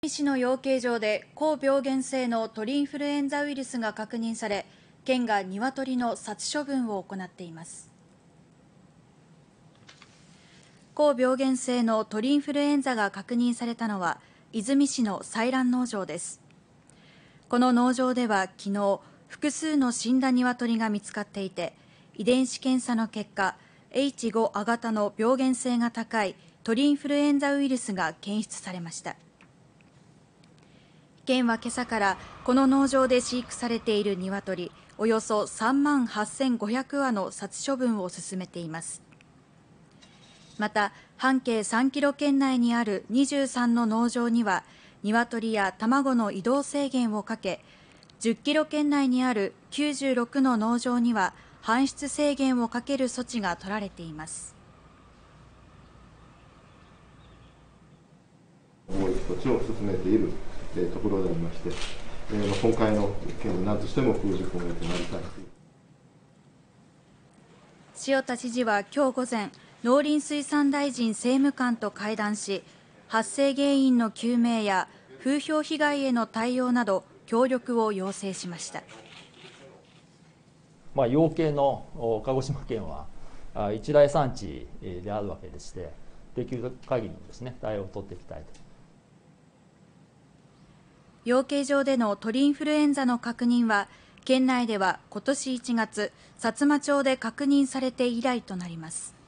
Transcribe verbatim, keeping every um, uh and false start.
市の養鶏場で高病原性の鳥インフルエンザウイルスが確認され、県が鶏の殺処分を行っています。高病原性の鳥インフルエンザが確認されたのは出水市の採卵農場です。この農場では昨日、複数の死んだ鶏が見つかっていて、遺伝子検査の結果 エイチファイブ 亜型の病原性が高い鳥インフルエンザウイルスが検出されました。県は今朝からこの農場で飼育されている鶏およそさんまんはっせんごひゃくわの殺処分を進めています。また半径さんキロ圏内にあるにじゅうさんの農場には鶏や卵の移動制限をかけ、じゅっキロ圏内にあるきゅうじゅうろくの農場には搬出制限をかける措置が取られています。 防疫措置を進めているところでありまして、今回の件は何としても封じ込めてまいりたい。 塩田知事は今日午前、農林水産大臣政務官と会談し、発生原因の究明や風評被害への対応など協力を要請しました。 まあ、養鶏の鹿児島県は一大産地であるわけでして、できる限りのですね対応を取っていきたいと。 養鶏場での鳥インフルエンザの確認は県内では今年いちがつ、さつま町で確認されて以来となります。